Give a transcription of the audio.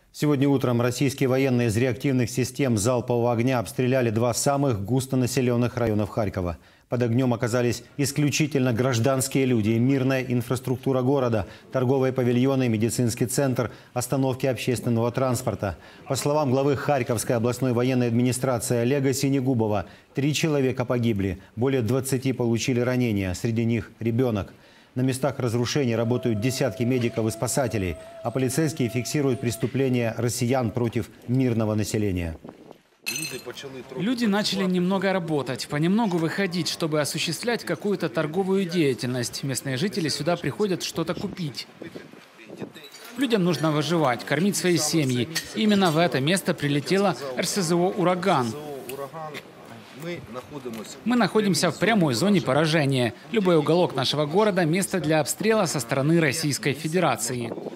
Сегодня утром российские военные из реактивных систем залпового огня обстреляли два самых густонаселенных районов Харькова. Под огнем оказались исключительно гражданские люди и мирная инфраструктура города, торговые павильоны, медицинский центр, остановки общественного транспорта. По словам главы Харьковской областной военной администрации Олега Синегубова, 3 человека погибли, более 20 получили ранения, среди них ребенок. На местах разрушений работают десятки медиков и спасателей, а полицейские фиксируют преступления россиян против мирного населения. Люди начали немного работать, понемногу выходить, чтобы осуществлять какую-то торговую деятельность. Местные жители сюда приходят что-то купить. Людям нужно выживать, кормить свои семьи. Именно в это место прилетела РСЗО «Ураган». Мы находимся в прямой зоне поражения. Любой уголок нашего города – место для обстрела со стороны Российской Федерации.